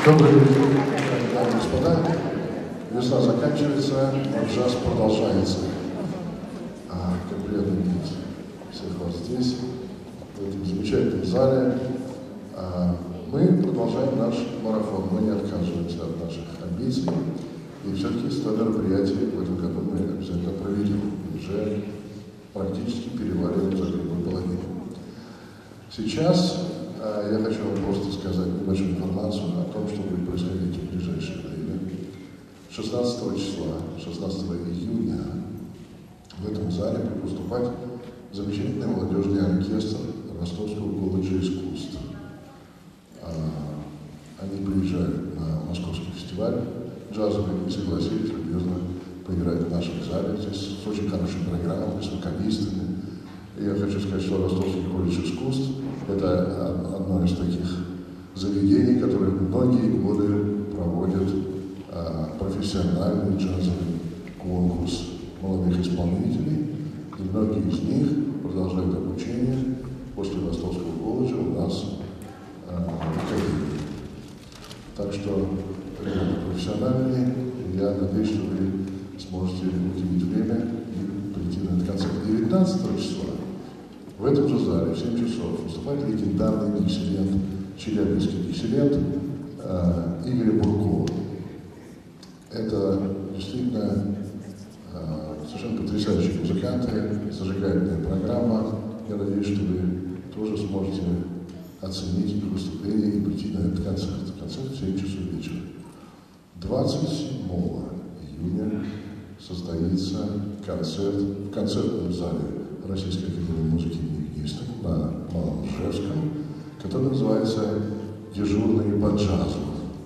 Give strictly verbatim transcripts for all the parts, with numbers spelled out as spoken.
Добрый вечер, дамы и господа. Весна заканчивается, но джаз продолжается. А, как приятно видеть всех вас здесь, в этом замечательном зале. А, мы продолжаем наш марафон, мы не отказываемся от наших амбиций. И все-таки сто мероприятий в этом году мы обязательно проведем. Уже практически переваливаем за первую половину. Сейчас а, я хочу вам просто сказать небольшую информацию о том, что будет происходить в ближайшее время. шестнадцатого числа, шестнадцатого июня в этом зале будет выступать замечательный молодежный оркестр Ростовского колледжа искусств. А, они приезжают на московский фестиваль джазовый и согласились любезно поиграть в нашем зале. Здесь с очень хорошей программой, с вокалистами. И я хочу сказать, что Ростовский колледж искусств – это одно из таких заведений, которые многие годы проводят а, профессиональный джазовый конкурс молодых исполнителей. И многие из них продолжают обучение после Ростовского колледжа у нас а, в академии. Так что ребята профессиональные, и я надеюсь, что вы сможете уделить время и прийти на этот концерт. девятнадцатого числа в этом же зале в семь часов выступает легендарный диксилент, челябинский диксилент э, Игоря Буркова. Это действительно э, совершенно потрясающие музыканты, зажигательная программа. Я надеюсь, что вы тоже сможете оценить их выступление и прийти на этот концерт. Концерт в семь часов вечера. двадцать седьмого июня состоится концерт в концертном зале Российской академии музыки имени Гнистова на Малом Ижевском, который называется «Дежурные по джазу».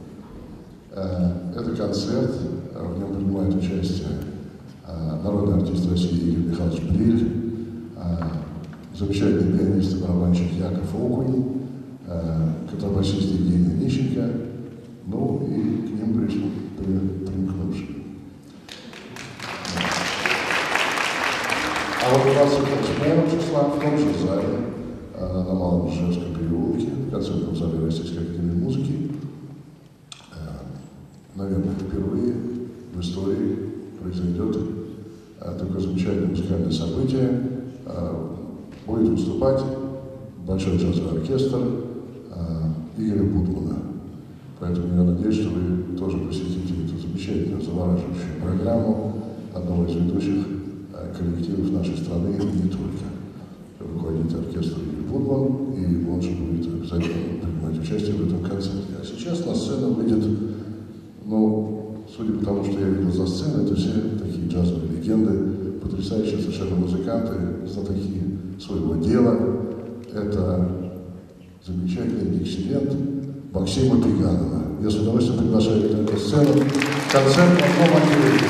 Это концерт, в нем принимает участие народный артист России Игорь Михайлович Бриль, замечательный пианист и барабанщик Яков Окунь, контрабасист Евгений Нищенко, ну и к ним пришли примкнувшие. А вот двадцать восьмого числа в том же зале, на Малом Ижевском переулке, в концертном зале Российской академии музыки, наверное, впервые в истории произойдет такое замечательное музыкальное событие. Будет выступать большой джазовый оркестр Игоря Будмана. Поэтому я надеюсь, что вы тоже посетите эту замечательную, завораживающую программу одного из ведущих коллективов нашей страны и не только. Руководитель оркестра Игорь Будман, и он же будет обязательно принимать участие в этом концерте. А сейчас на сцену выйдет, ну, судя по тому, что я видел за сценой, это все такие джазовые легенды, потрясающие совершенно музыканты, знатоки своего дела. Это замечательный диксилент Максима Пеганова. Я с удовольствием приглашаю на эту сцену. Концерт на одном отделе.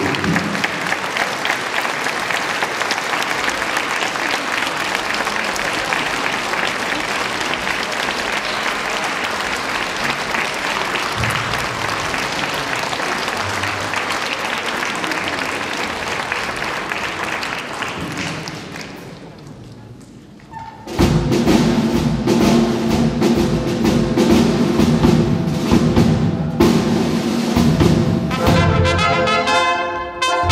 Thank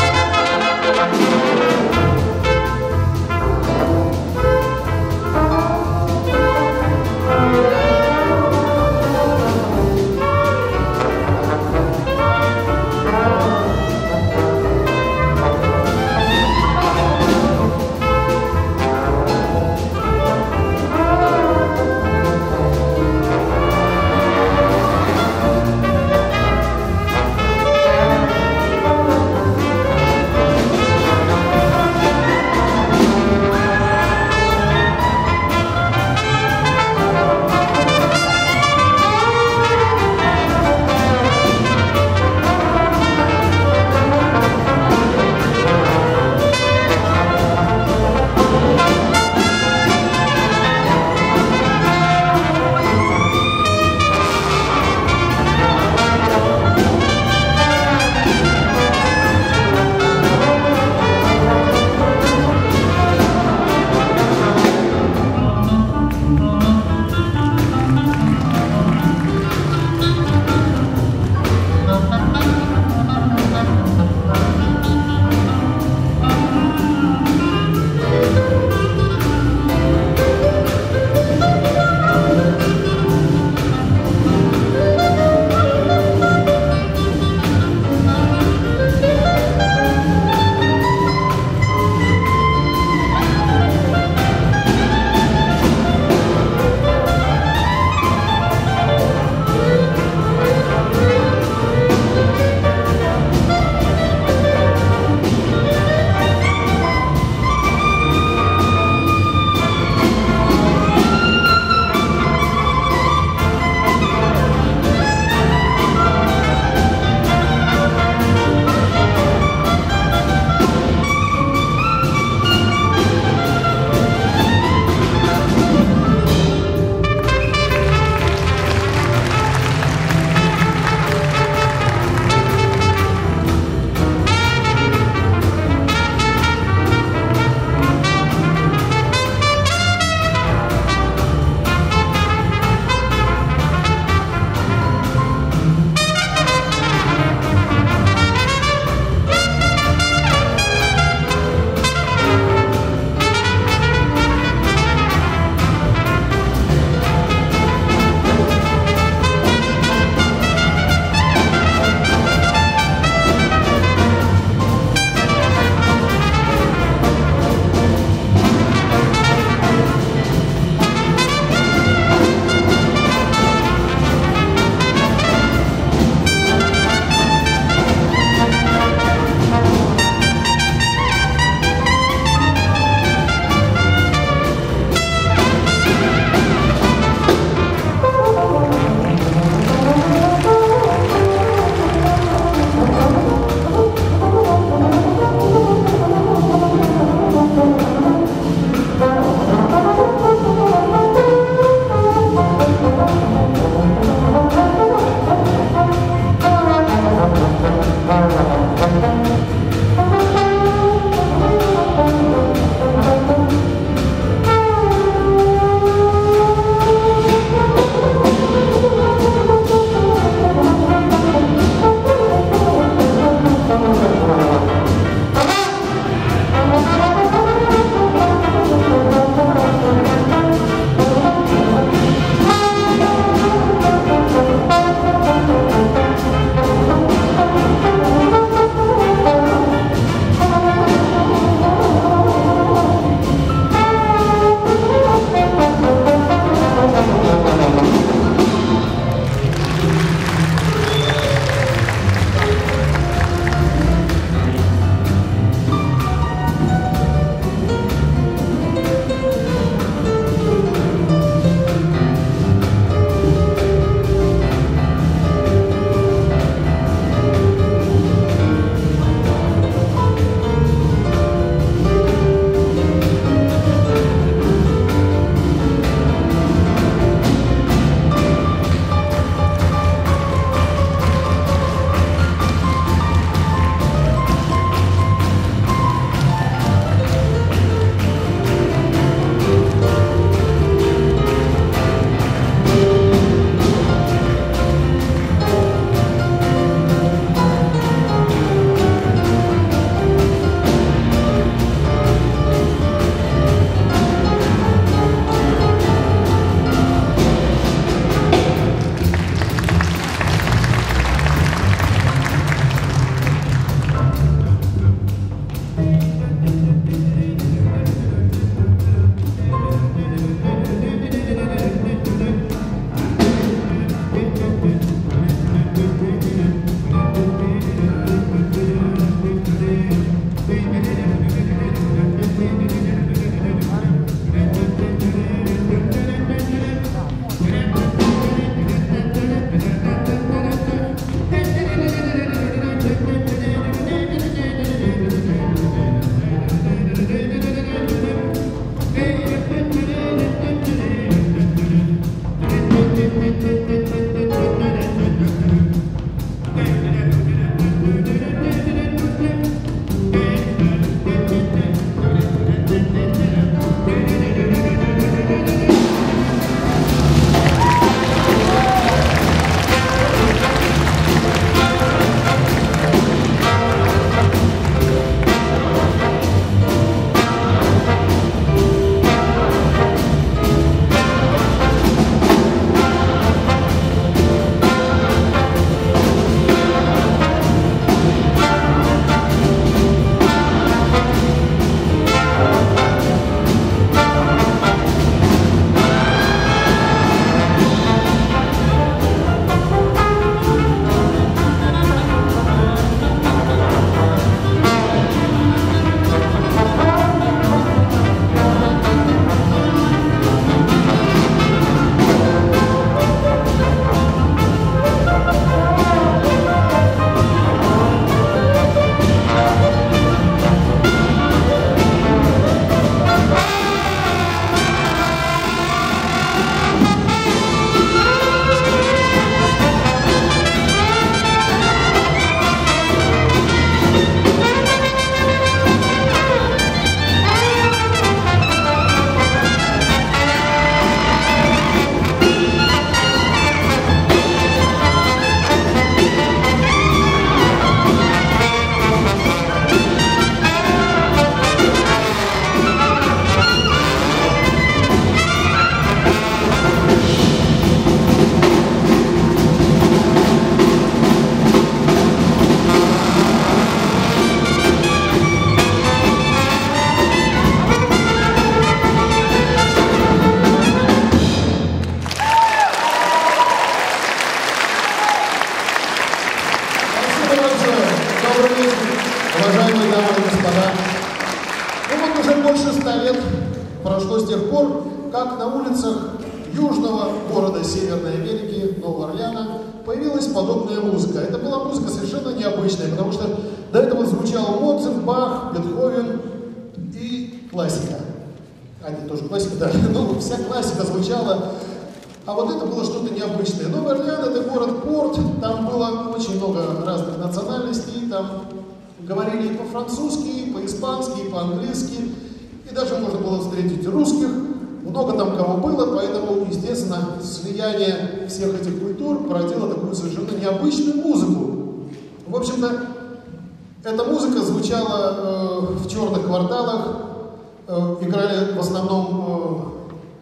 произошло с тех пор, как на улицах южного города Северной Америки, Нового Орлеана, появилась подобная музыка. Это была музыка совершенно необычная, потому что до этого звучал Моцарт, Бах, Бетховен и классика. А, нет, тоже классика, да. Ну, вся классика звучала. А вот это было что-то необычное. Новый Орлеан — это город-порт, там было очень много разных национальностей, там говорили и по-французски, и по-испански, и по-английски, и даже можно было встретить русских. Много там кого было, поэтому, естественно, слияние всех этих культур породило такую совершенно необычную музыку. В общем-то, эта музыка звучала э, в черных кварталах, э, играли в основном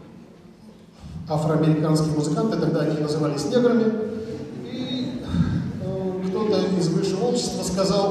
э, афроамериканские музыканты, тогда они назывались неграми, и э, кто-то из высшего общества сказал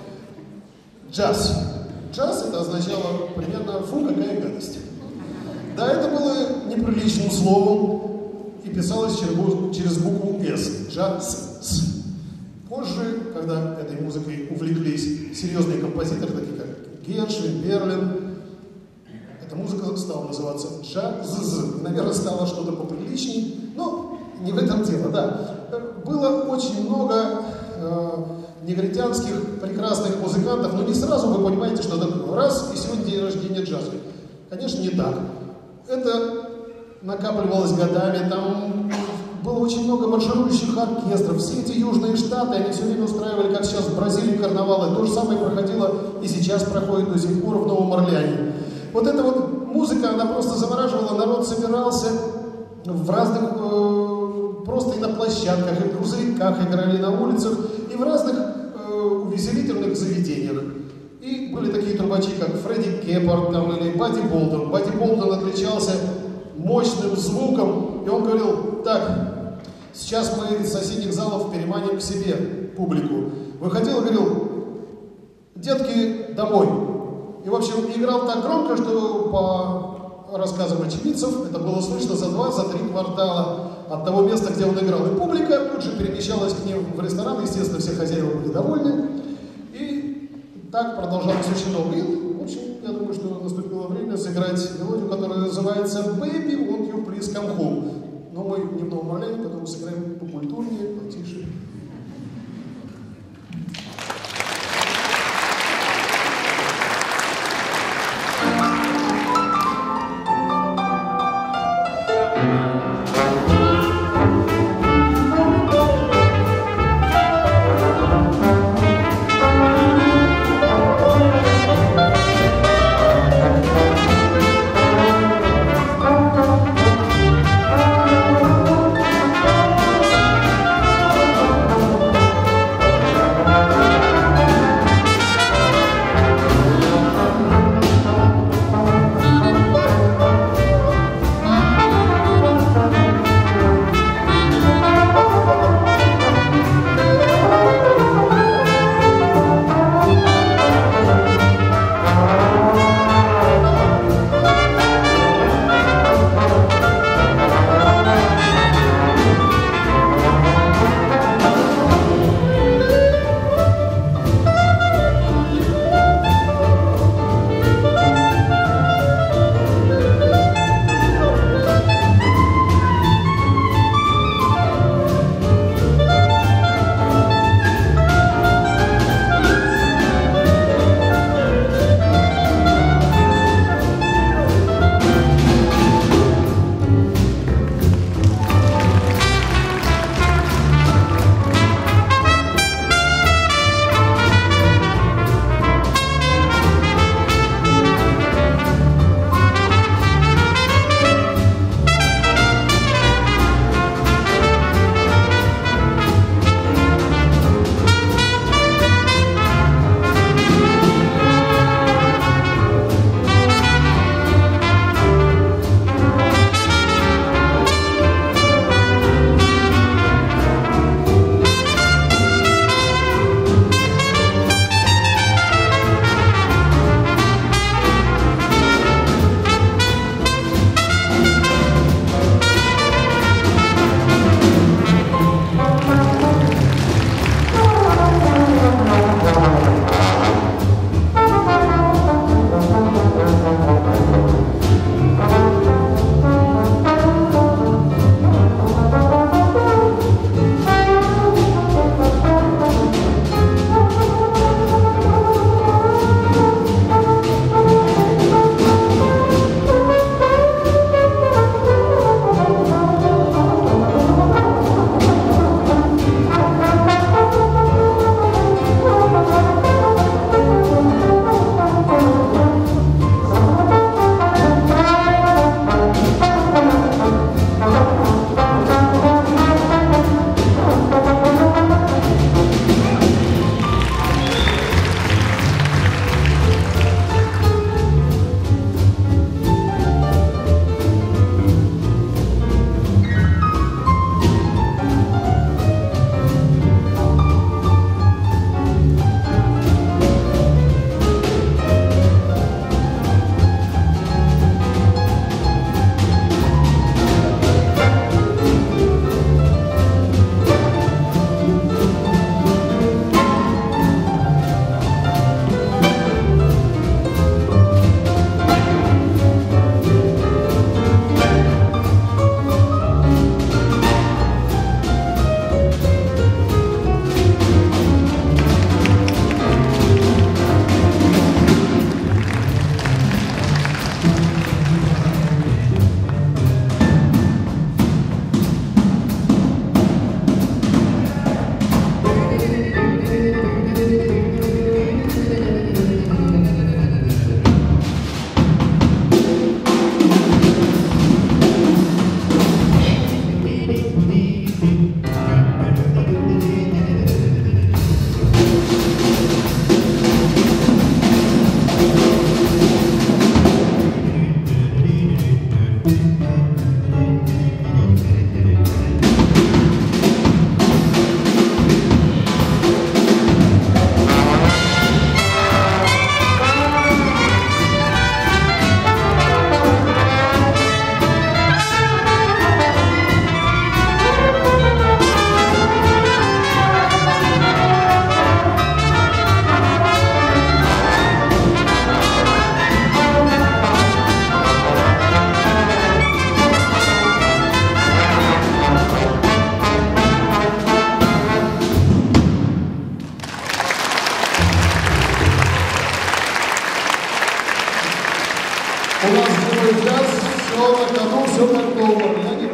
«джаз». Джаз — это означало примерно «фу, какая гадость». Да, это было неприличным словом и писалось через букву «С» – «джаз». Позже, когда этой музыкой увлеклись серьезные композиторы, такие как Гершвин, Берлин, эта музыка стала называться «джаз». Наверное, стало что-то поприличней, но не в этом дело, да. Было очень много э, негритянских прекрасных музыкантов, но не сразу вы понимаете, что это раз, и сегодня день рождения джаза. Конечно, не так. Это накапливалось годами, там было очень много марширующих оркестров, все эти южные штаты, они все время устраивали, как сейчас в Бразилии, карнавалы. То же самое проходило и сейчас проходит до сих пор в Новом Орлеане. Вот эта вот музыка, она просто завораживала, народ собирался в разных, э, просто и на площадках, и в грузовиках играли на улицах, и в разных э, увеселительных заведениях. И были такие трубачи, как Фредди Кеппард там, или Бадди Болден. Бадди Болден отличался мощным звуком, и он говорил: так, сейчас мы из соседних залов переманим к себе публику. Выходил и говорил: детки, домой. И, в общем, играл так громко, что по рассказам очевидцев это было слышно за два, за три квартала от того места, где он играл. И публика тут же перемещалась к ним в ресторан, естественно, все хозяева были довольны. Так продолжалось очень долго. И, в общем, я думаю, что наступило время сыграть мелодию, которая называется «Baby, won't you please come home». Но мы не в Новом Орлеане, поэтому сыграем покультурнее, потише.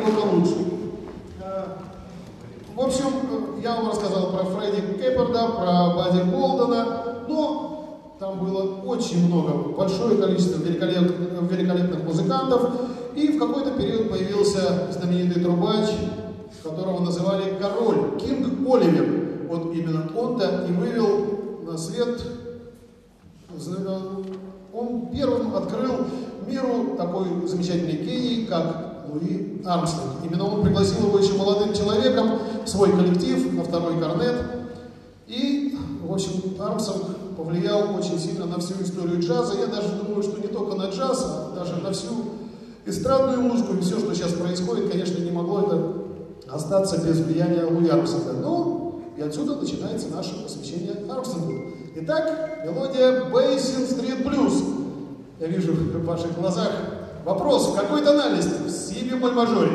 только лучше. В общем, я вам рассказал про Фредди Кеппарда, про Бадди Болдена, но там было очень много, большое количество великолепных, великолепных музыкантов, и в какой-то период появился знаменитый трубач, которого называли король, Кинг Оливер. Вот именно он-то и вывел на свет, он первым открыл миру такой замечательный гений, как Луи Армстронг. Именно он пригласил его еще молодым человеком в свой коллектив, на второй корнет. И, в общем, Армстронг повлиял очень сильно на всю историю джаза. Я даже думаю, что не только на джаз, а даже на всю эстрадную музыку. И все, что сейчас происходит, конечно, не могло это остаться без влияния Луи Армстронга. Но и отсюда начинается наше посвящение Армстронгу. Итак, мелодия Basin Street Blues. Я вижу в ваших глазах вопрос, в какой тональности? В си бемоль мажоре.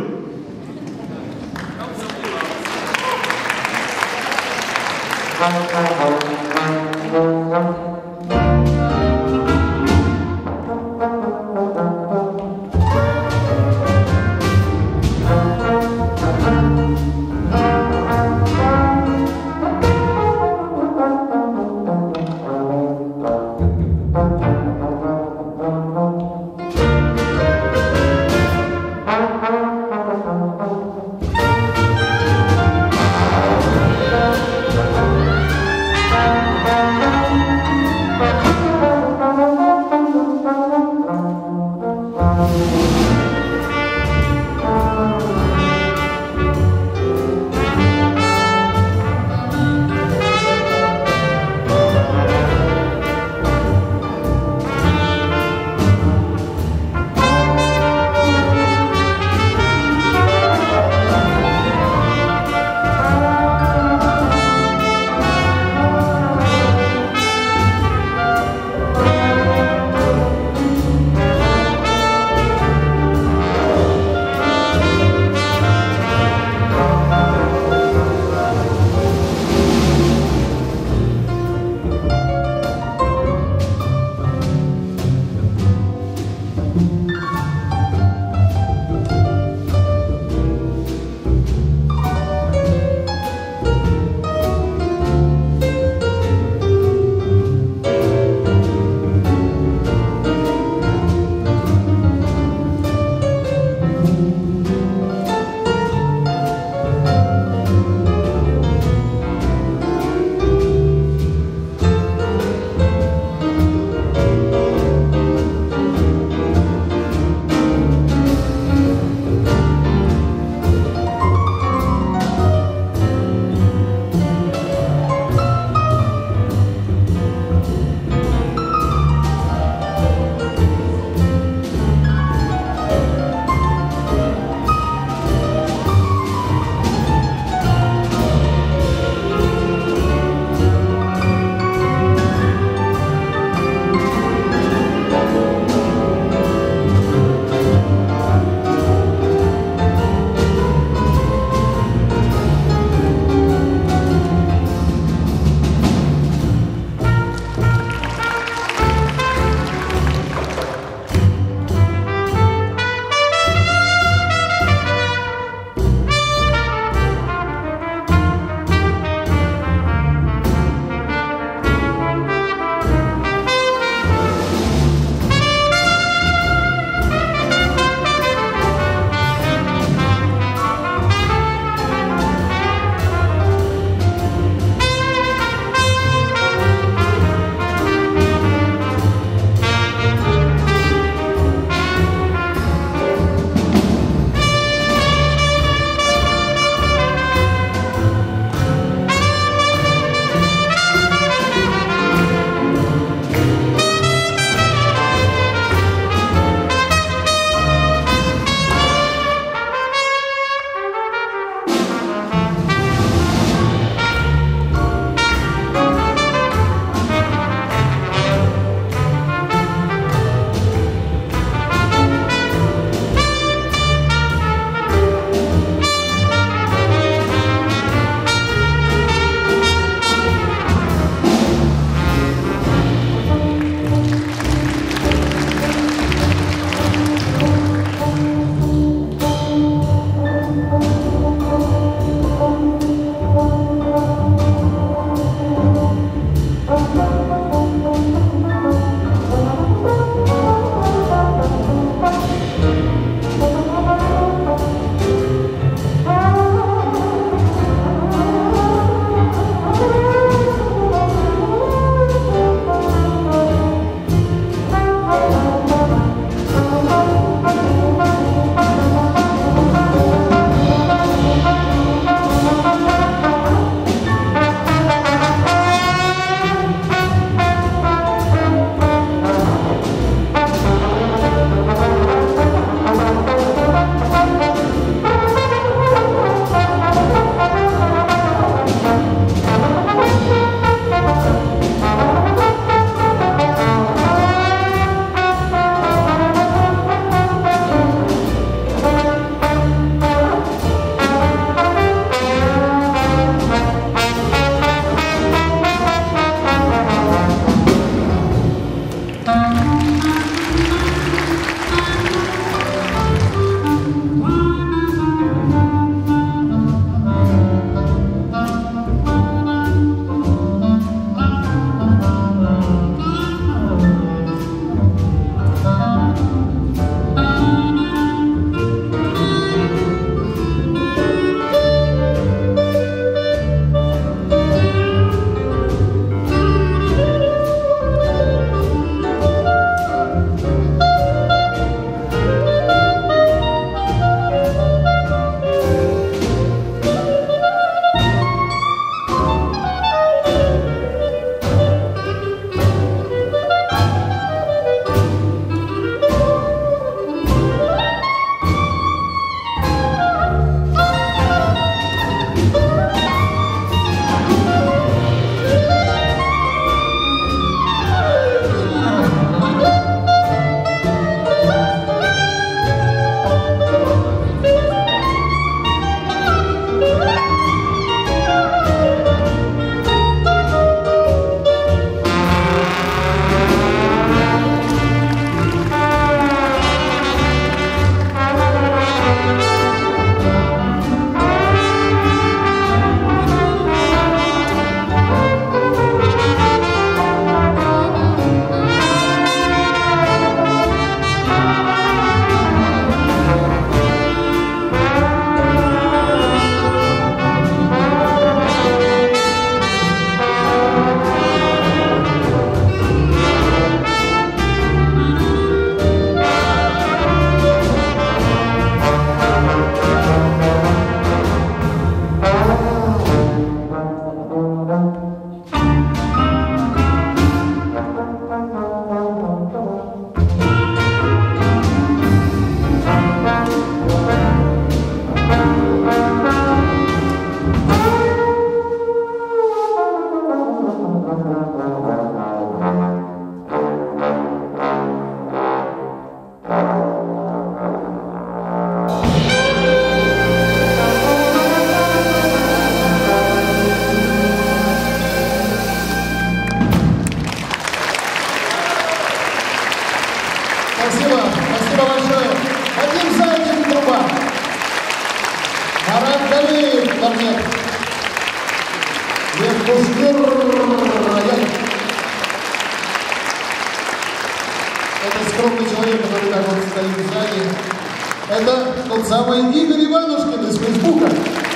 тот самый Игорь Иванушкин из Фейсбука.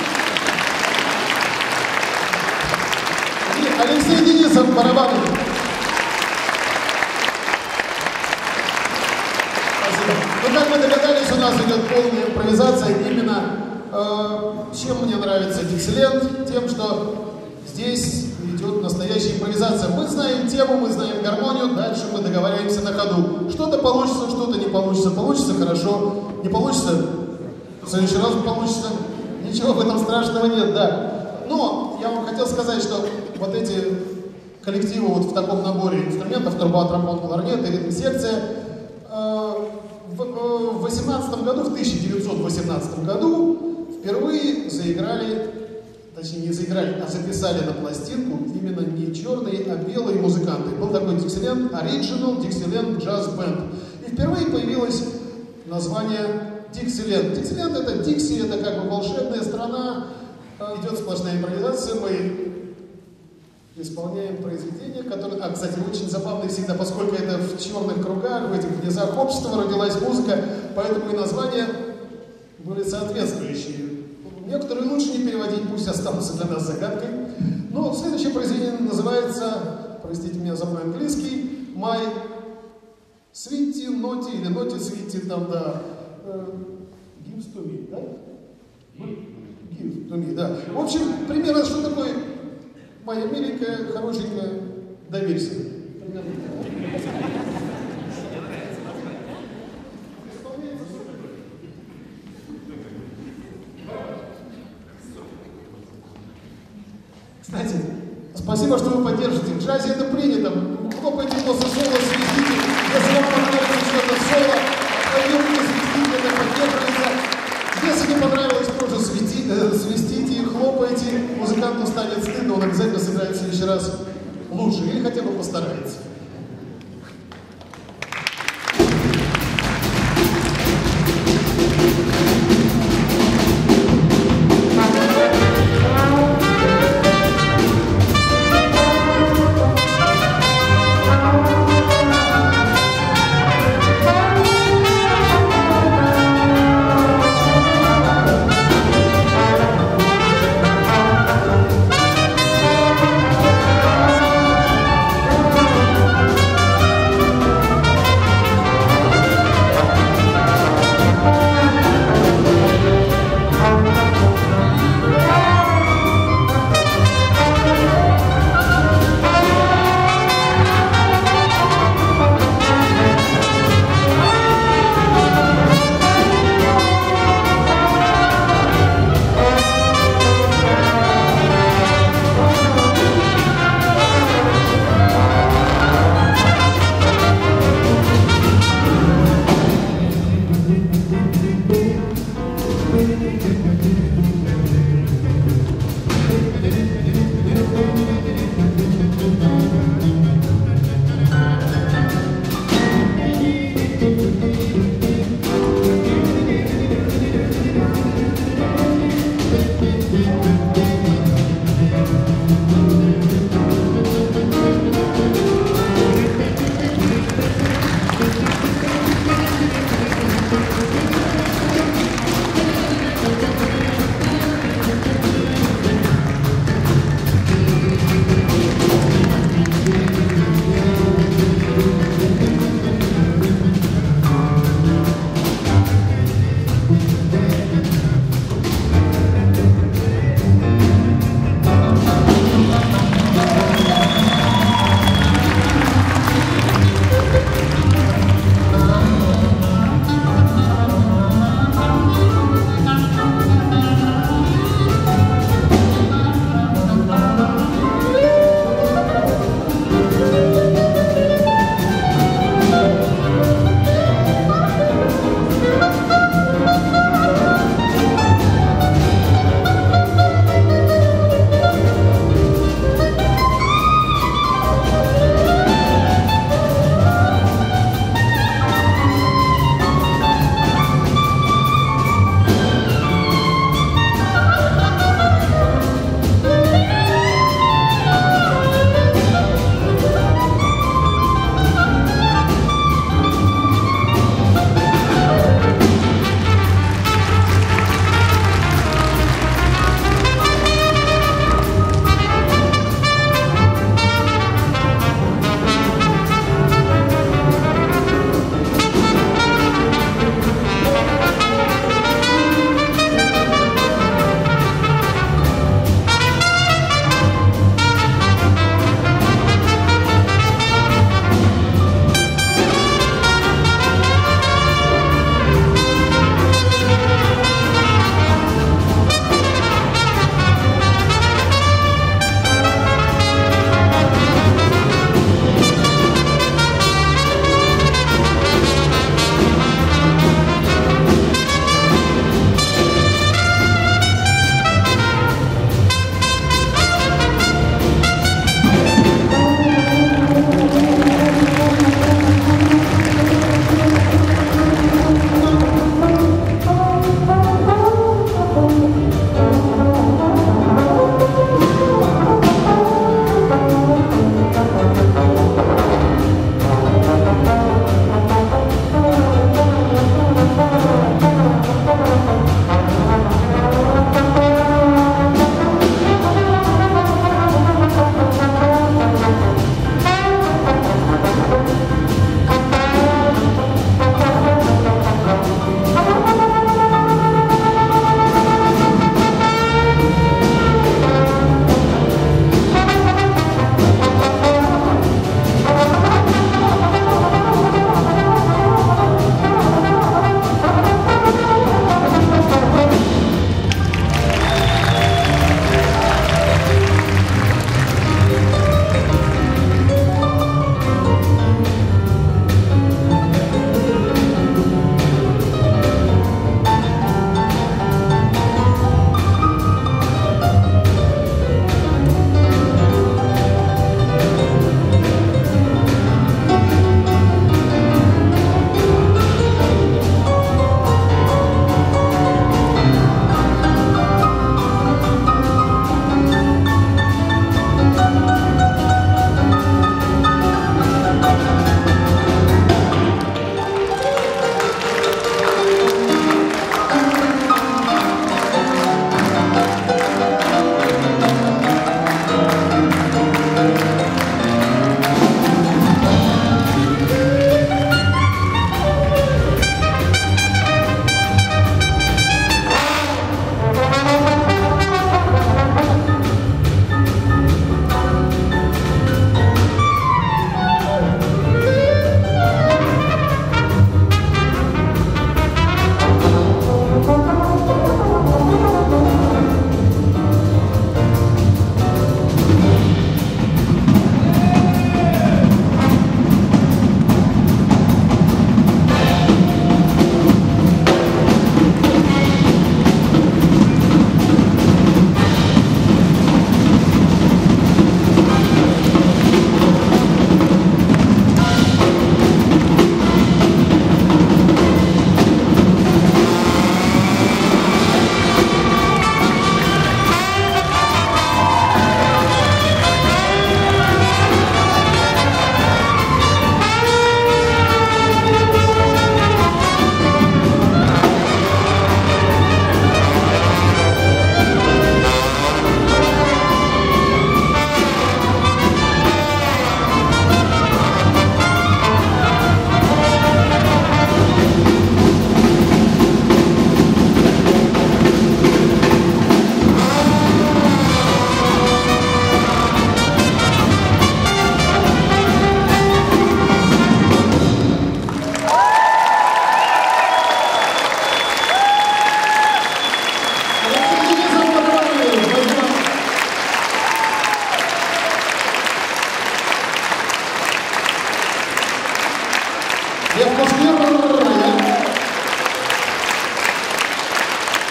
И Алексей Денисов, барабаны. Спасибо. Ну, как вы догадались, у нас идет полная импровизация. Именно э, чем мне нравится Dixieland? Тем, что здесь идет настоящая импровизация. Мы знаем тему, мы знаем гармонию, дальше мы договариваемся на ходу. Что-то получится, что-то не получится. Получится хорошо, не получится, в следующий раз получится. Ничего в этом страшного нет, да. Но я вам хотел сказать, что вот эти коллективы вот в таком наборе инструментов, труба, тромбон, кларнет и ритм-секция, э, в восемнадцатом году, в тысяча девятьсот восемнадцатом году впервые заиграли, точнее не заиграли, а записали на пластинку именно не черные, а белые музыканты. Был такой Dixieland Original Dixieland Jazz Band. И впервые появилось название Dixieland. Dixieland — это Дикси, это как бы волшебная страна, идет сплошная импровизация, мы исполняем произведения, которые, а, кстати, очень забавные всегда, поскольку это в черных кругах, в этих низах общества родилась музыка, поэтому и названия были соответствующие. Некоторые лучше не переводить, пусть останутся для нас загадкой. Но следующее произведение называется, простите меня за мой английский, My Sweetie Naughty или Naughty Sweetie, там, да, uh, Gives to me, да? Gives to me, да. В общем, примерно, что такое моя миленькая, хорошенькая, доверься. Кстати, спасибо, что вы поддержите. В джазе это принято. Хлопайте после соло, свистите. Если вам понравится что-то соло, пойдемте свистите, это поддерживается. Если не понравилось, тоже свистите, свистите и хлопайте. Музыканту станет стыдно, он обязательно сыграет в следующий раз лучше или хотя бы постарается.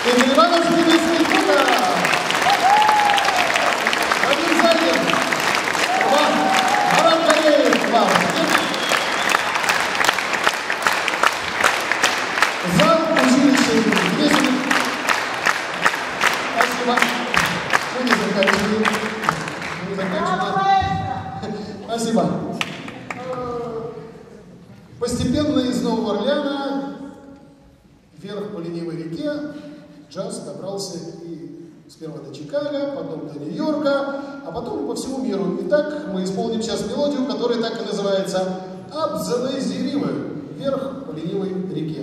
Игорь Иванович, Дмитрий Кука. Вадим Зайдин. Марат Галеев. Вам. Зал училища Гнесин. Спасибо. Мы не заканчиваем. Мы не заканчиваем. Спасибо. Постепенно из Нового Орлеана вверх по ленивой реке джаз добрался и сперва до Чикаго, потом до Нью-Йорка, а потом и по всему миру. Итак, мы исполним сейчас мелодию, которая так и называется «Up the Lazy River» – «Вверх по ленивой реке».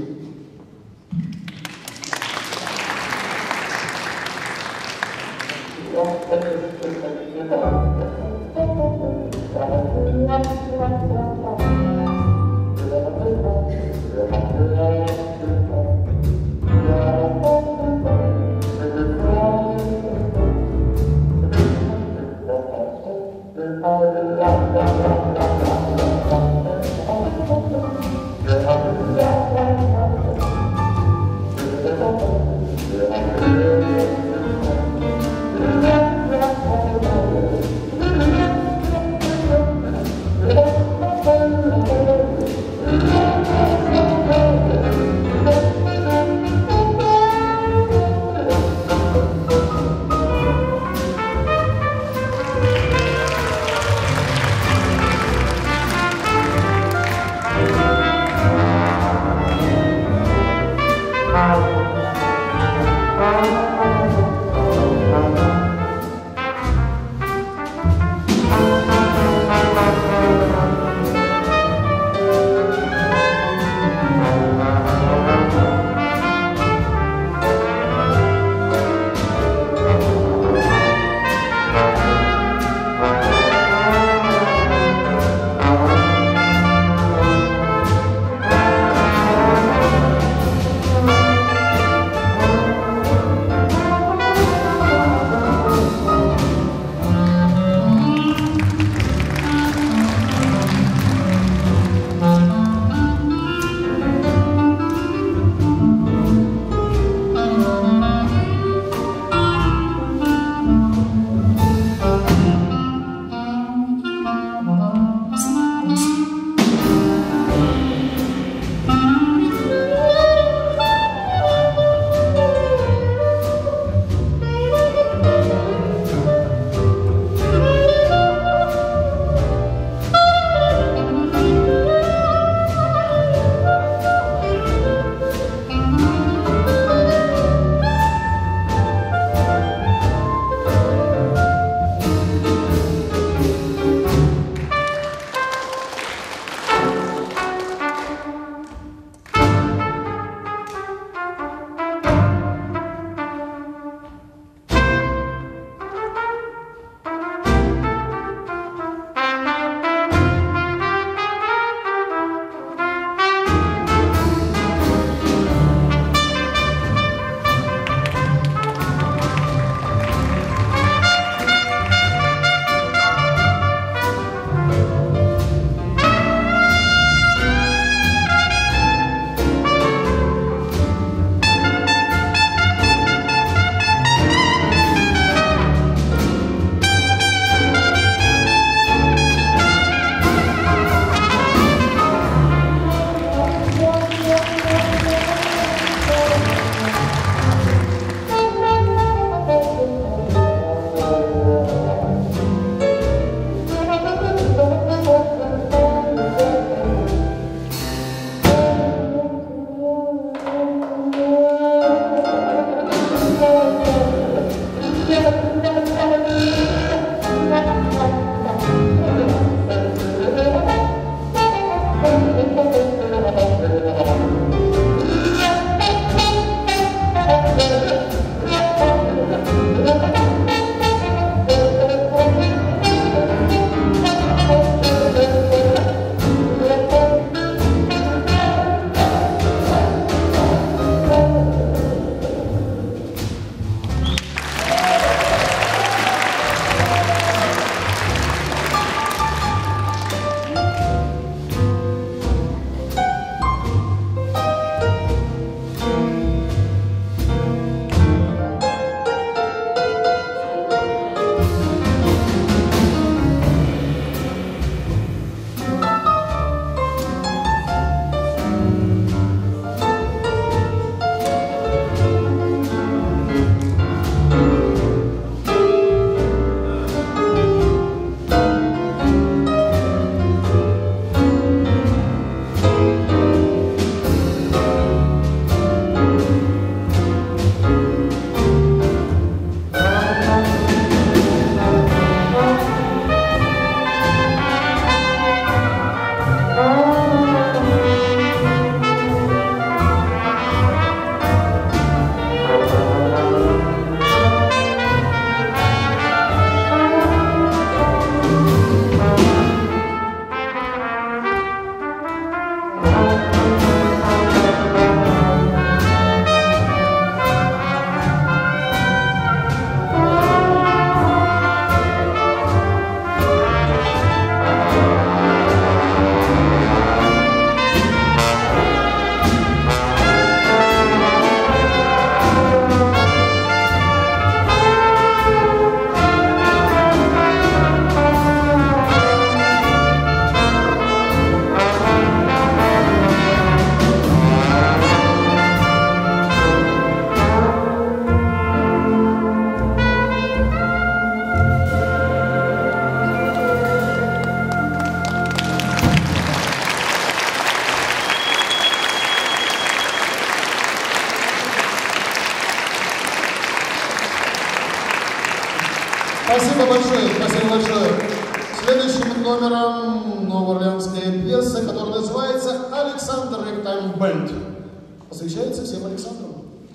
Спасибо большое, спасибо большое. Следующим номером новоорлеанская пьеса, которая называется «Александр Рэгтайм Бэнд». Посвящается всем Александрам.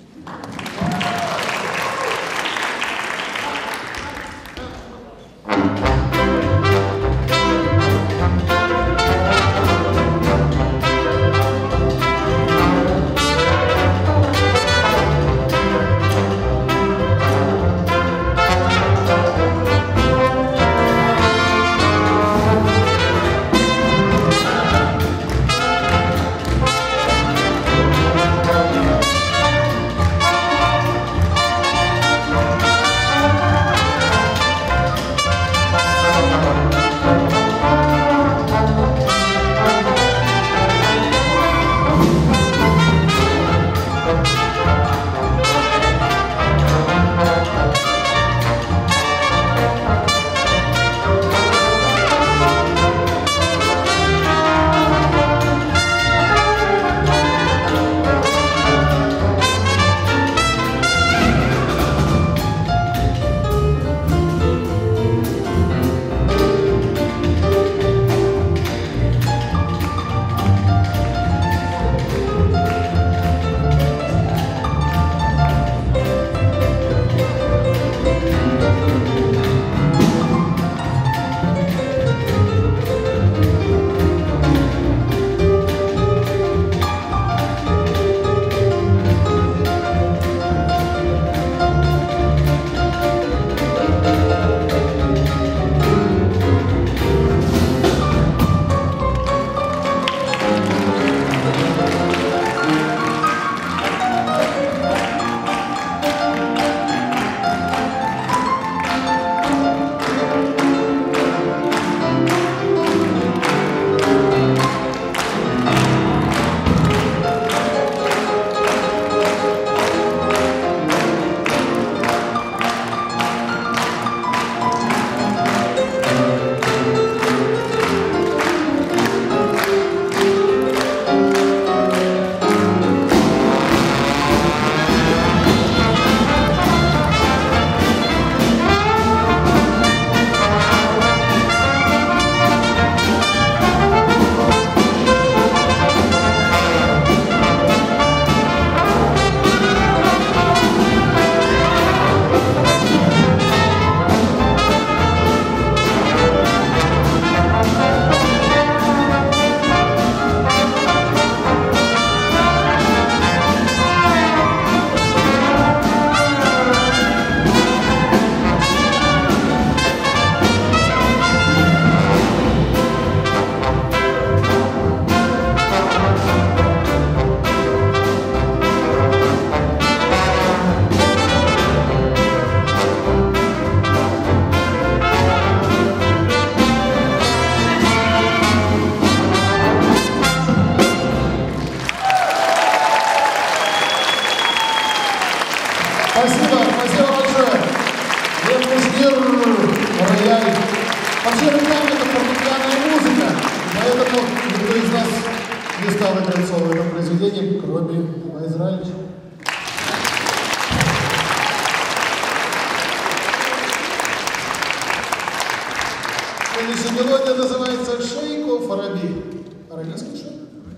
Мелодия называется «Shake of Arabi». Арабийский шейк?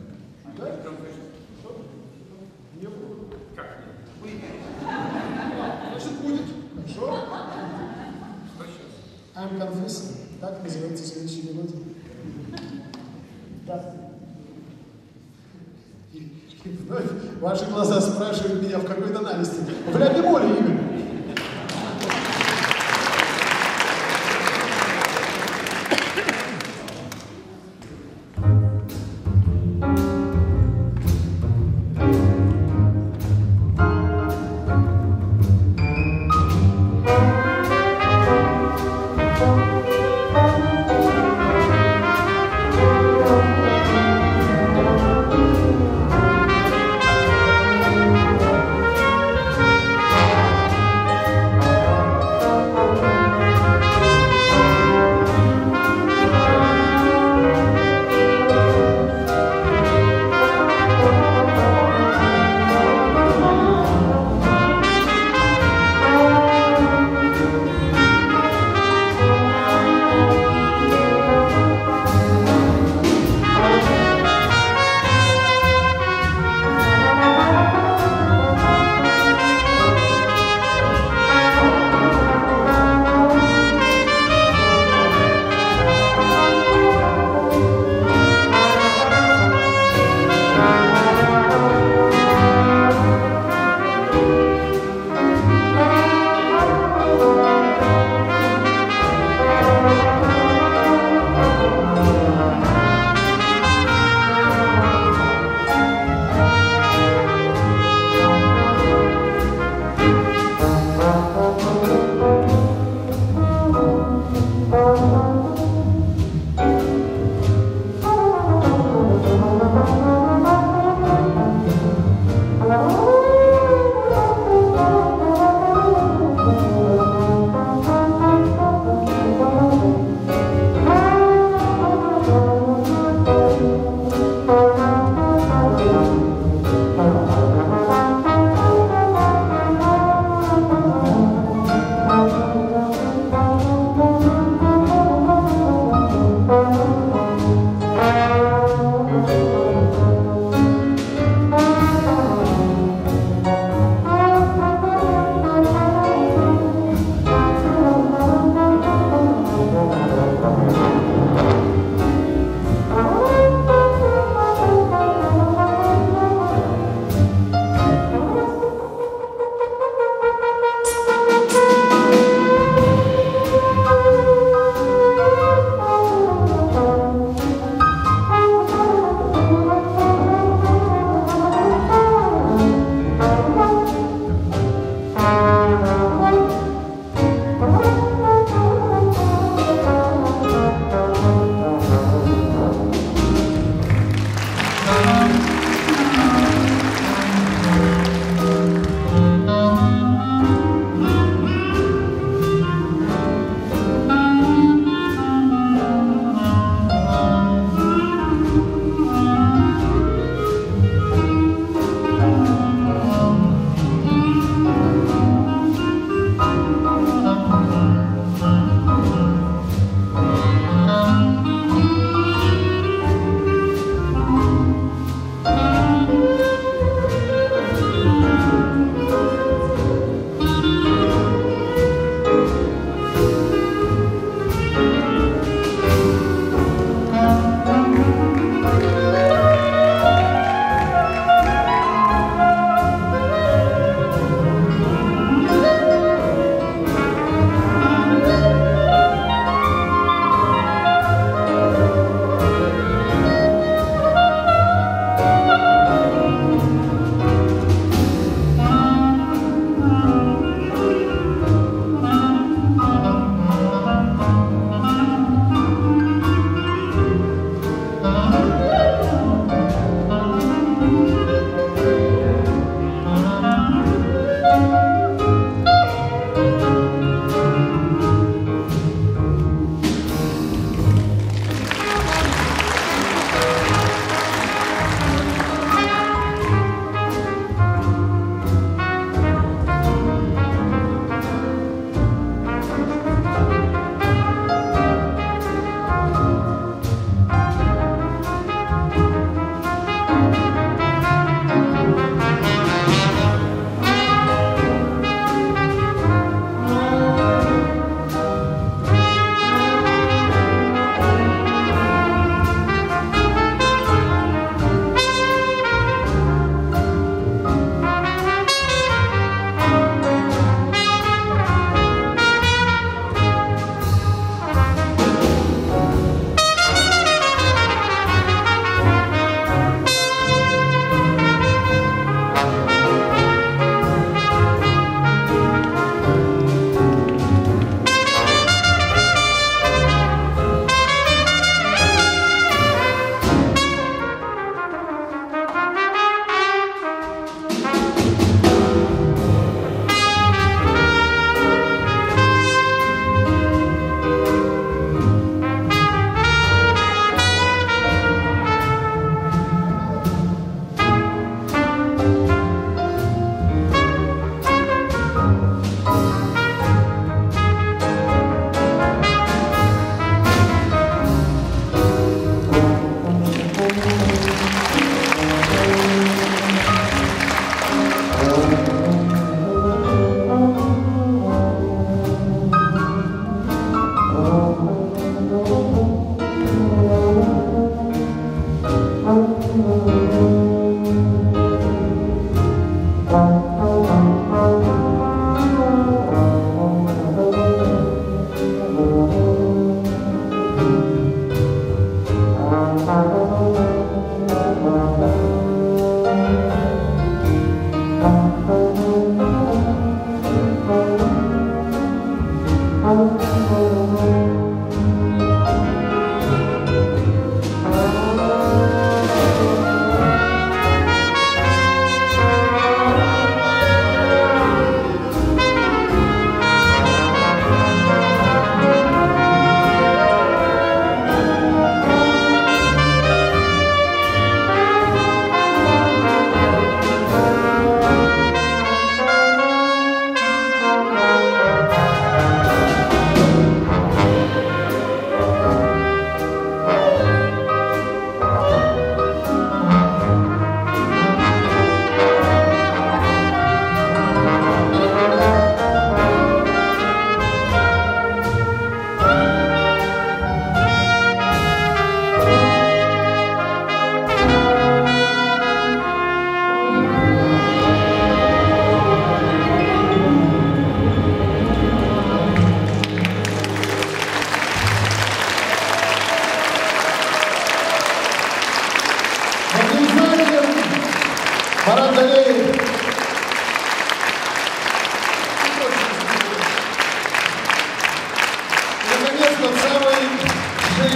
Да? Не будет. Как нет? Значит, будет. Хорошо? Что сейчас? I'm confessing. Так называется следующая мелодия. Да. И, и вновь ваши глаза спрашивают меня, в какой тональности. В ля бемоле, Игорь. Thank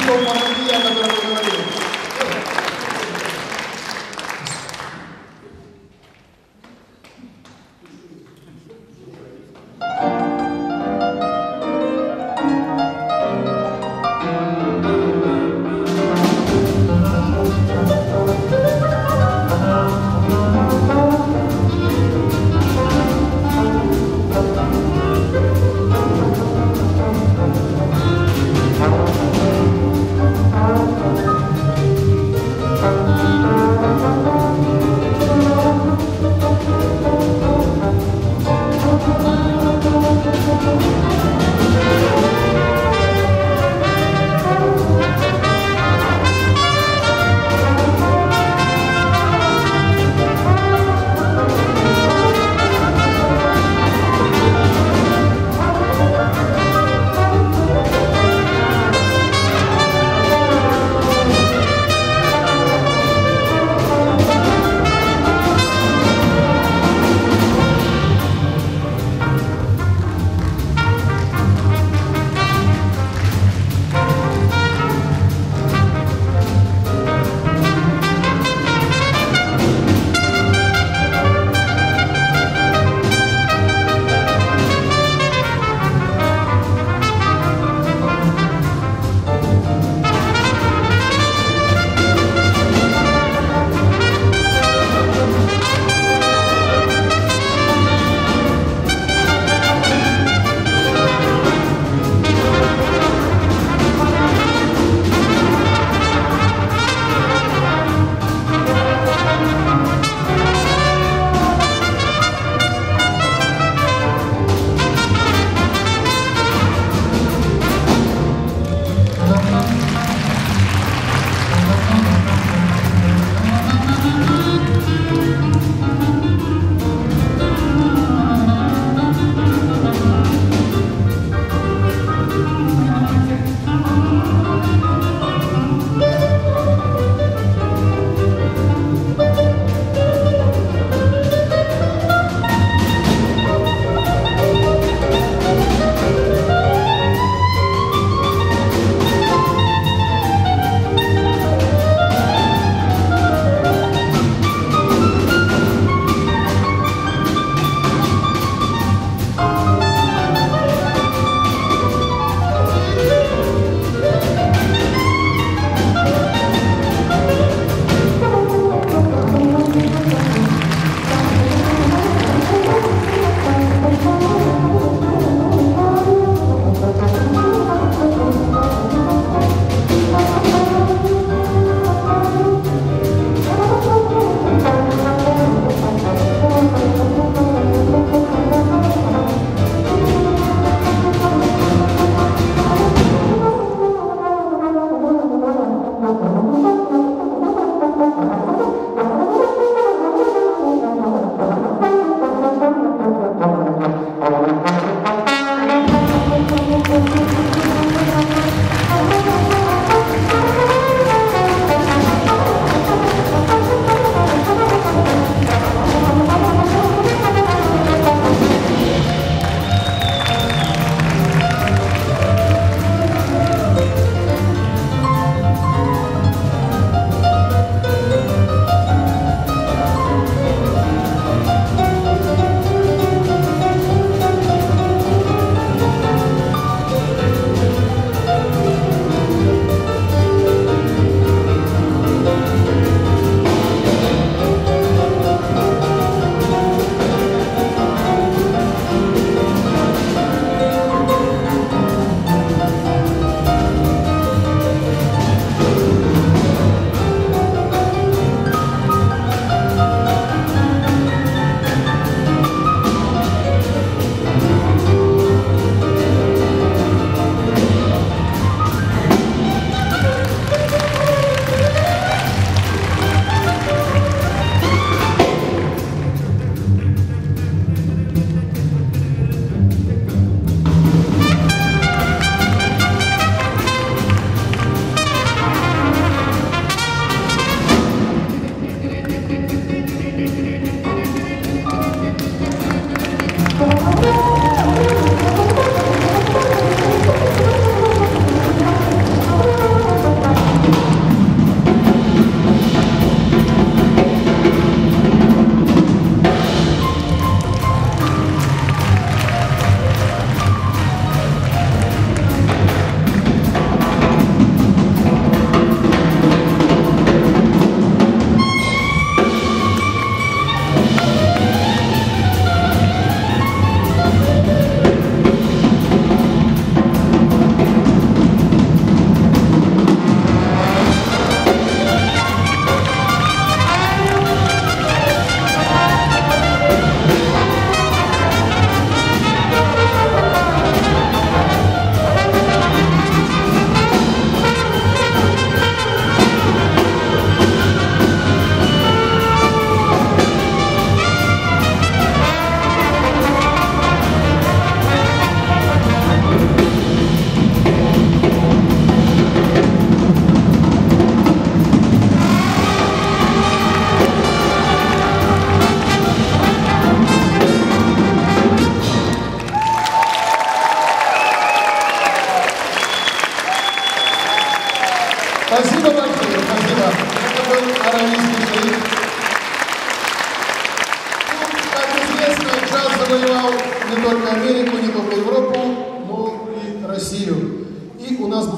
чувство умонадия, о котором мы говорили.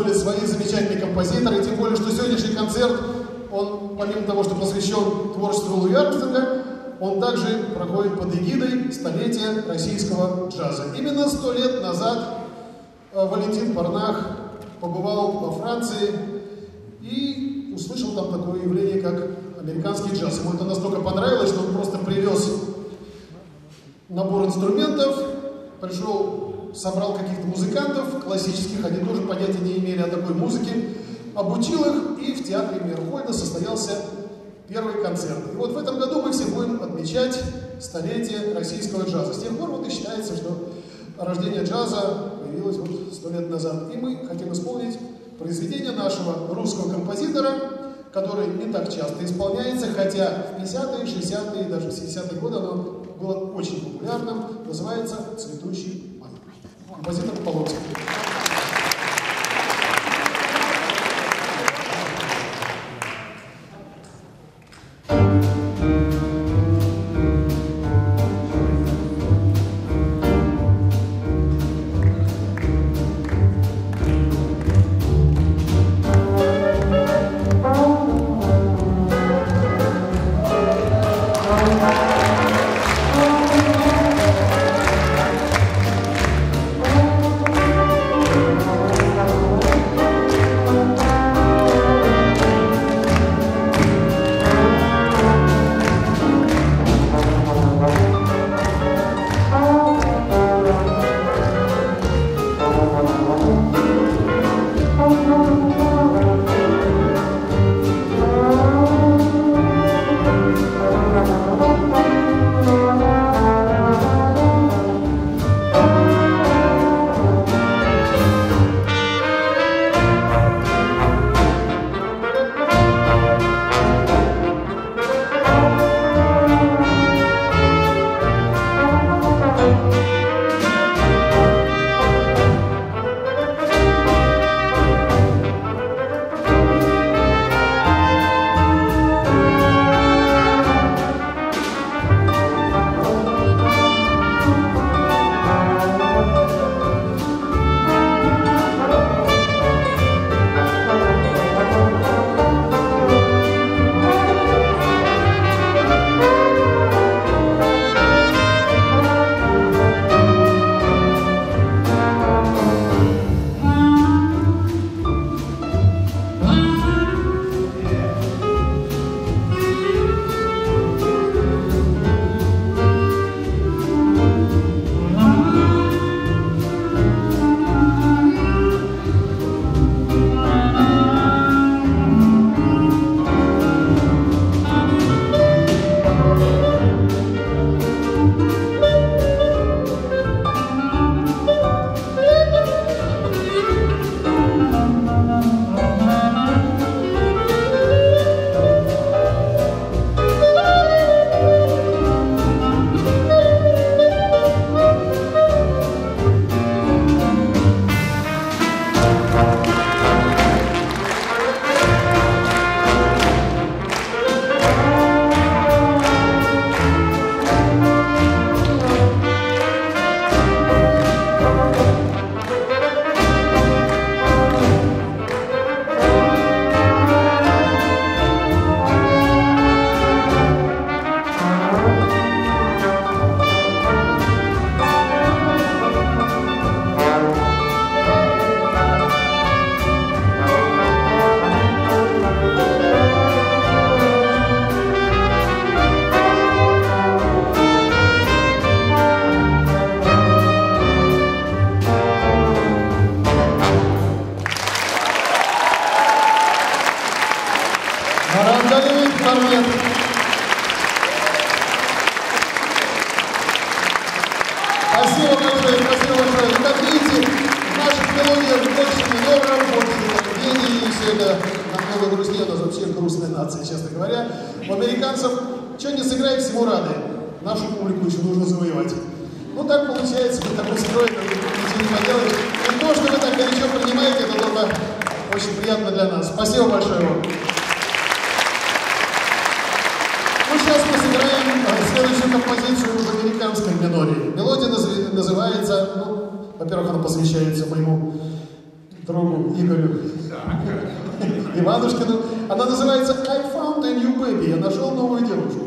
были свои замечательные композиторы, тем более, что сегодняшний концерт, он, помимо того, что посвящен творчеству Луи Армстронга, он также проходит под эгидой столетия российского джаза. Именно сто лет назад Валентин Парнах побывал во Франции и услышал там такое явление, как американский джаз. Ему это настолько понравилось, что он просто привез набор инструментов, пришел, собрал каких-то музыкантов классических, они тоже понятия не имели о такой музыке, обучил их, и в театре Мейерхольда состоялся первый концерт. И вот в этом году мы все будем отмечать столетие российского джаза. С тех пор вот и считается, что рождение джаза появилось вот сто лет назад. И мы хотим исполнить произведение нашего русского композитора, который не так часто исполняется, хотя в пятидесятые, шестидесятые, даже семидесятые годы оно было очень популярным, называется «Цветущий май». Композитор Полонский. Спасибо большое, спасибо большое. И как видите, в наших мелодиях больше миноров, больше пений, и все это намного грустнее. У нас вообще грустная нация, честно говоря. У американцев что не сыграть, всему рады. Нашу публику еще нужно завоевать. Ну так получается, мы такой строй, ничего не поделаешь. И то, что вы так горячо принимаете, это только очень приятно для нас. Спасибо большое вам. Ну, сейчас мы сыграем следующую композицию в американской миноре. Мелодия называется, ну, во-первых, она посвящается моему другу Игорю Иванушкину. Она называется I found a new baby. Я нашел новую девушку.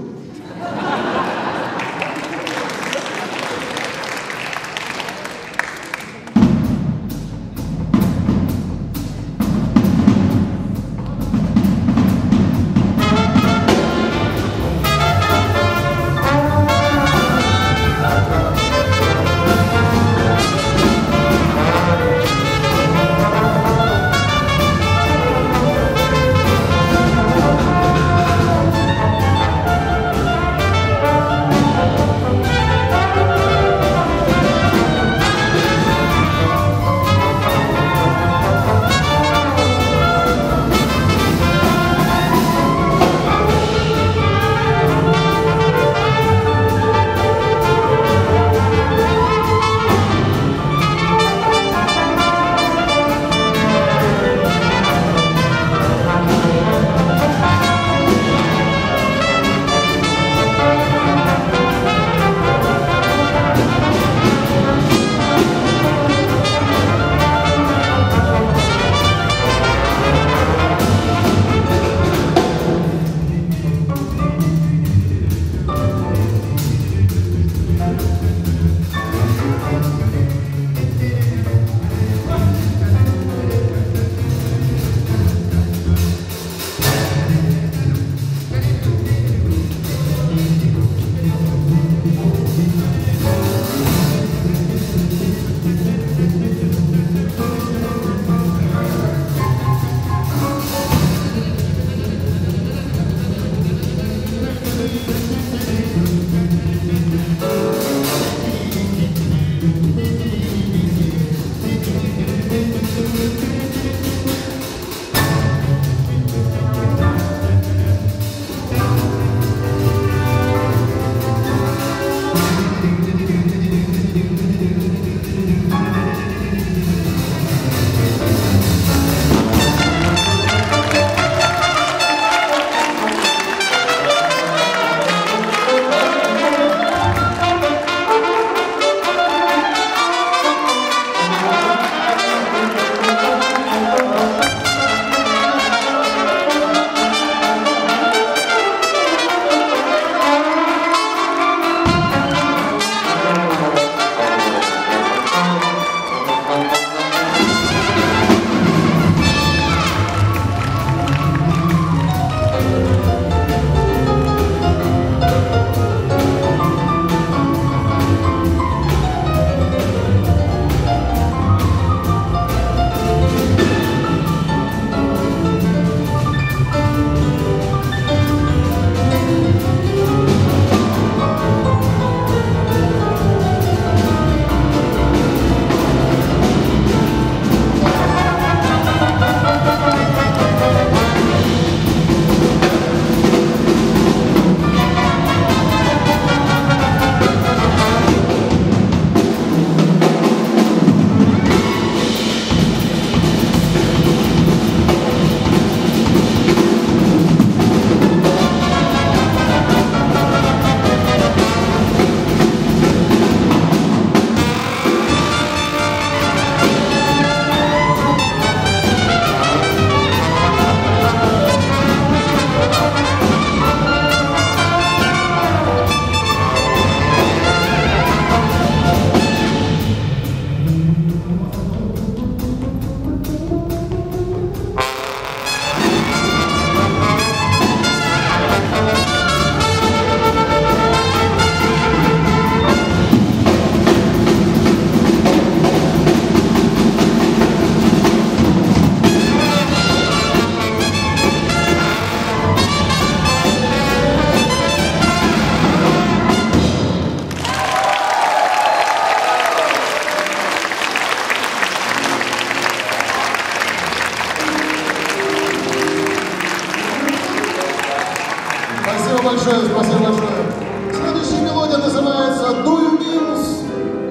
большое, спасибо большое. Следующая мелодия называется Do You Means?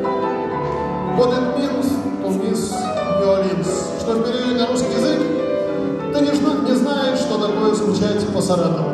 What it means to miss New Orleans. Что в переводе на русский язык? Ты не, не знаешь, что такое скучать по Саратову.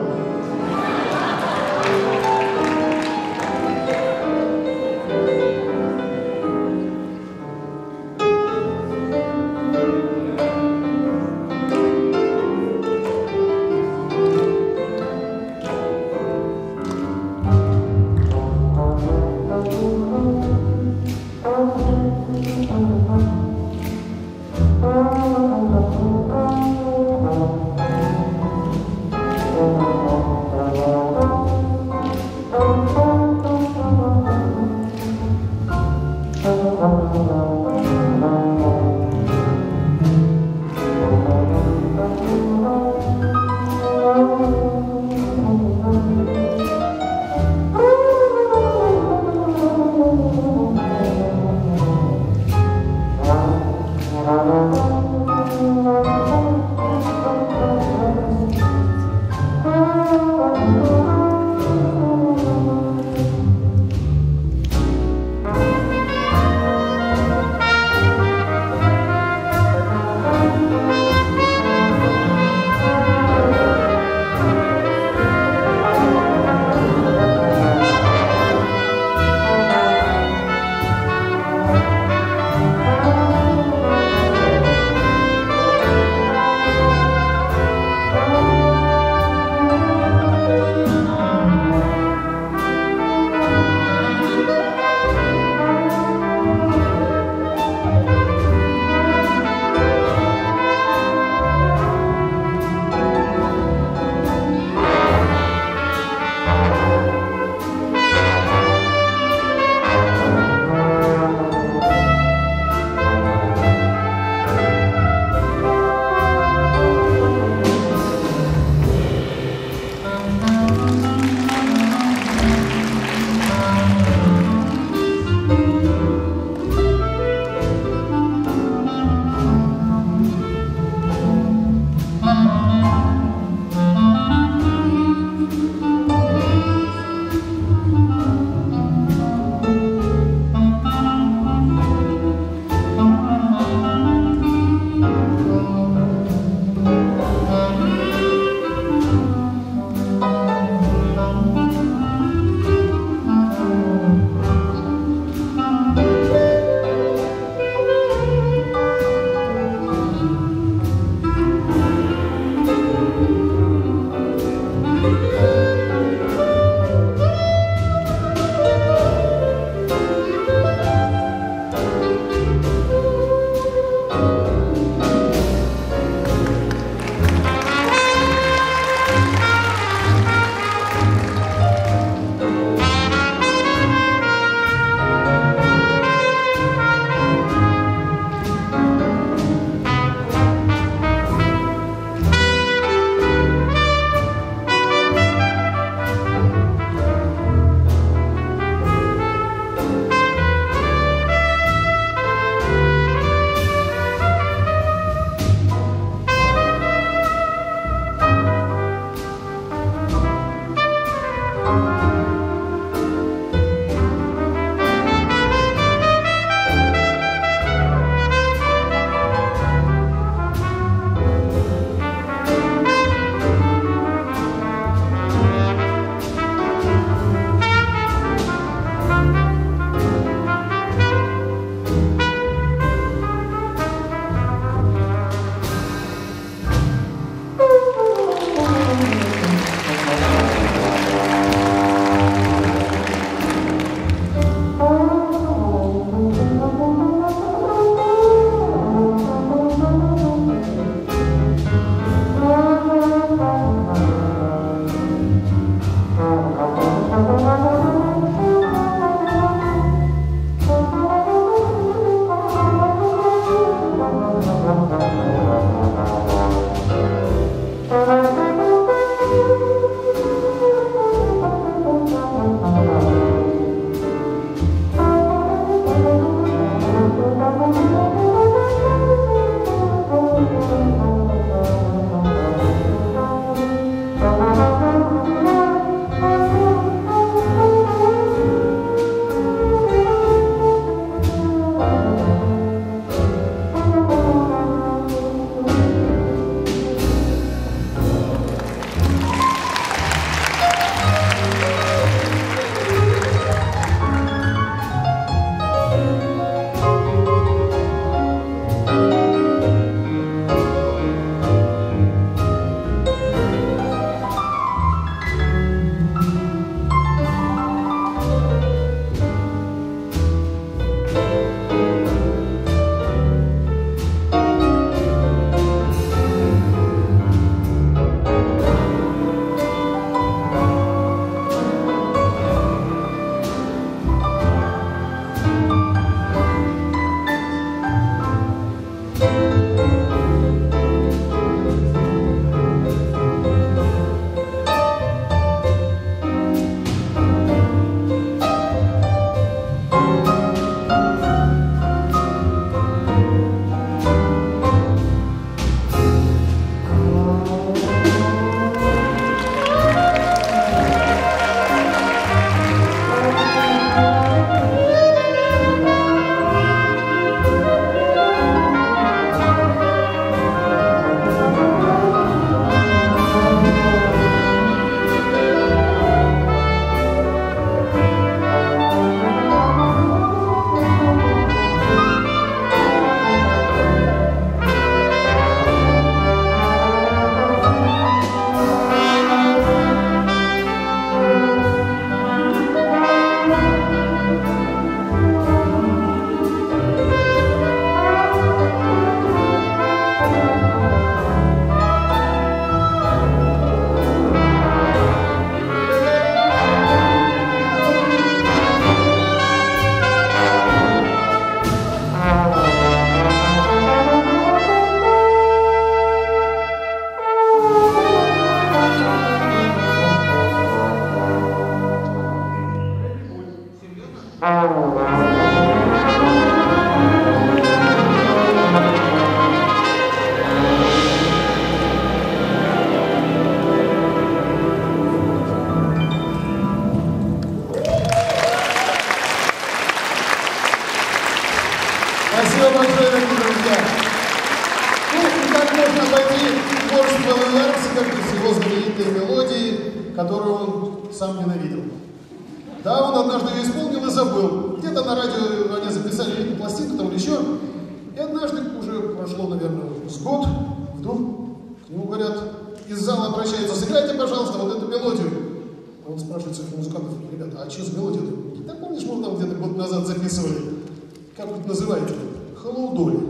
Спасибо большое, дорогие друзья. Ну, и как можно обойти творчество Луи Армстронга без его знаменитой мелодии, которую он сам ненавидел. Да, он однажды ее исполнил и забыл. Где-то на радио они записали видно пластинку там или еще. И однажды, уже прошло, наверное, с год, вдруг к нему говорят, из зала обращаются, сыграйте, пожалуйста, вот эту мелодию. А он спрашивает своих музыкантов, ребята, а что за мелодия? Да помнишь, мы там где-то год назад записывали. Как вы это называете? Hello Dolly.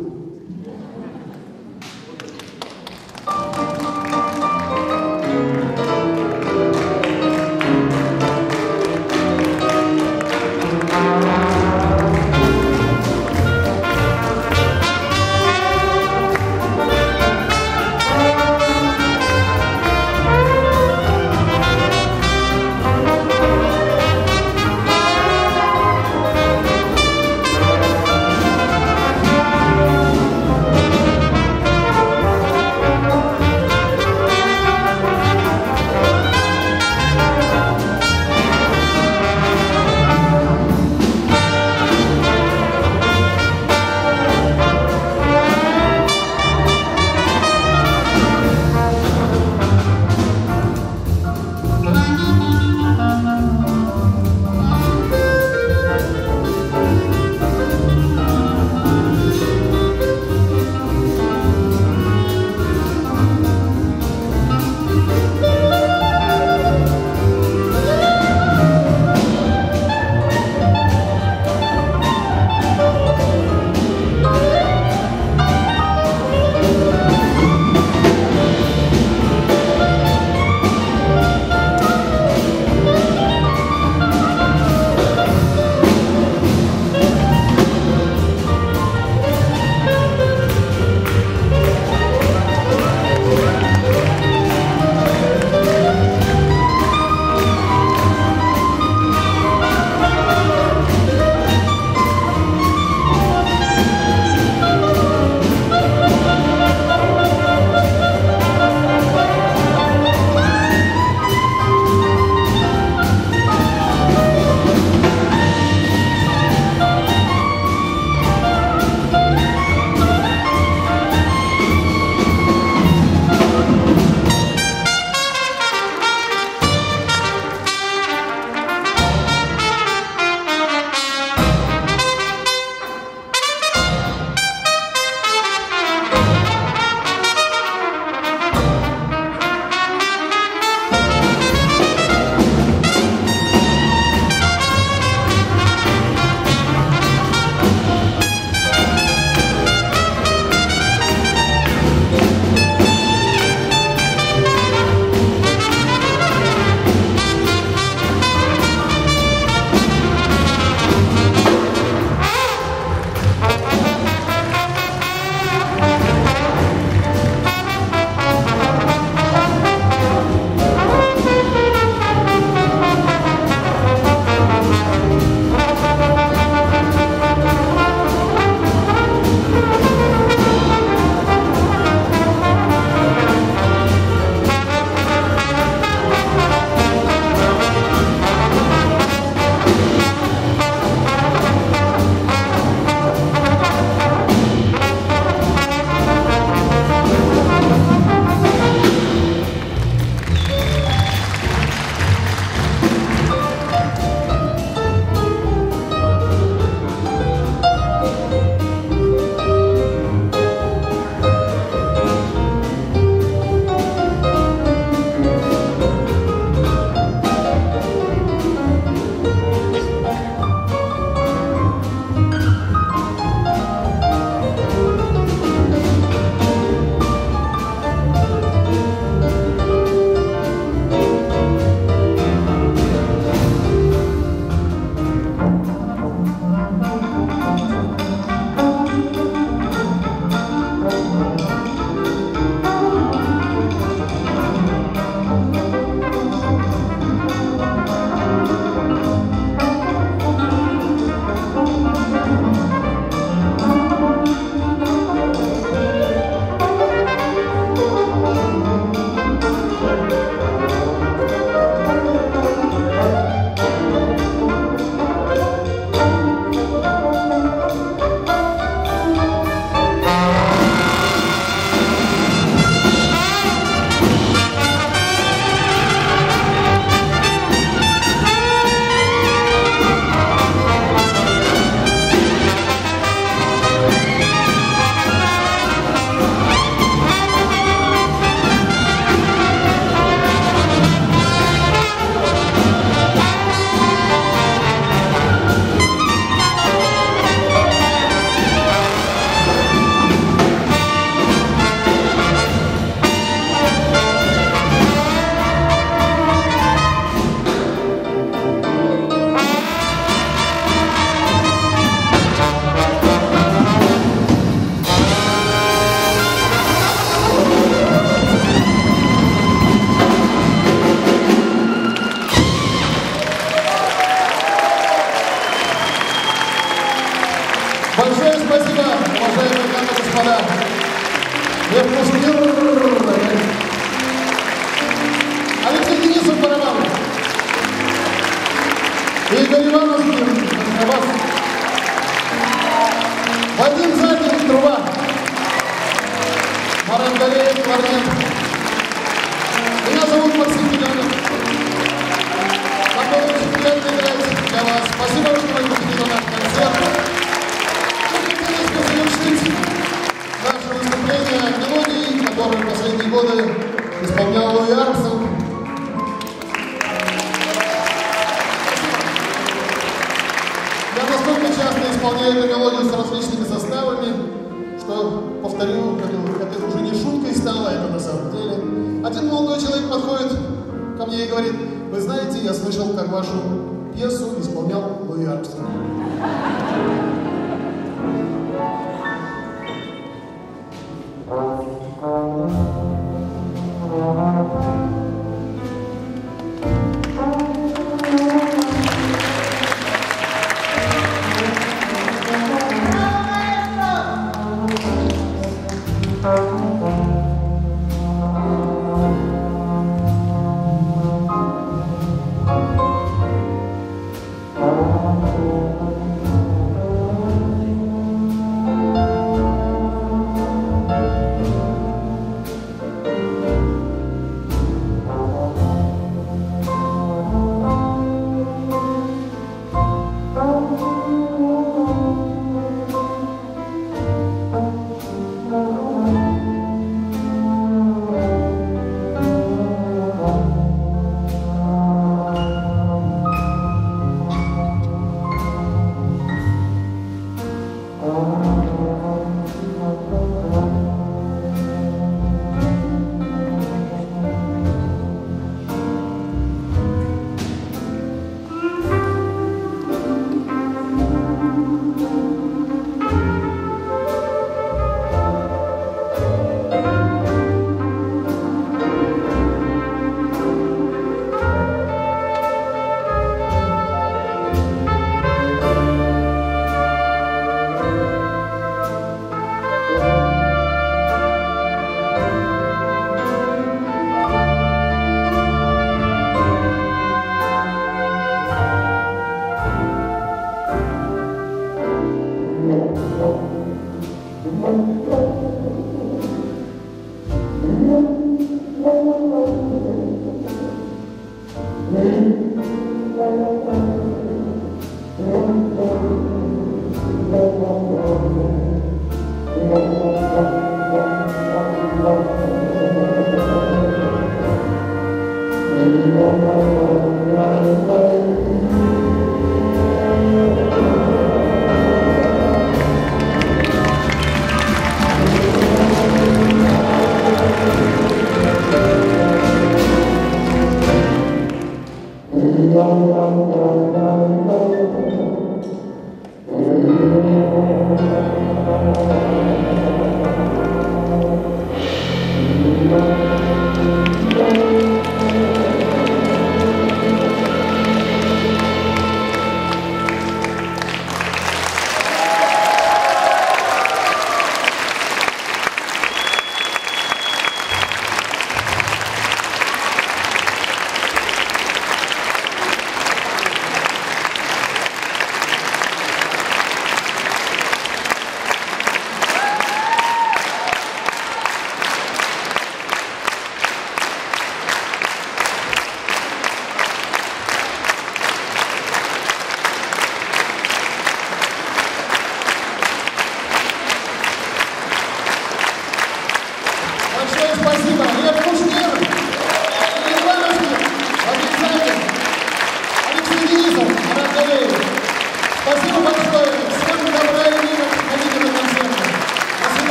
Вадим Задин, труба. Марат Галеев, кларнет. Меня зовут Максим Пеленов. Нам было очень приятно играть для вас. Спасибо, что вы пришли на наш концерт. Мы хотели бы завершить наше выступление мелодией, которую в последние годы исполнял Луи Армстронг. Я настолько часто исполняю эту мелодию с различными составами, что, повторю, это, это уже не шуткой стало, это на самом деле. Один молодой человек подходит ко мне и говорит: вы знаете, я слышал, как вашу пьесу исполнял Луи Армстронг. Thank you.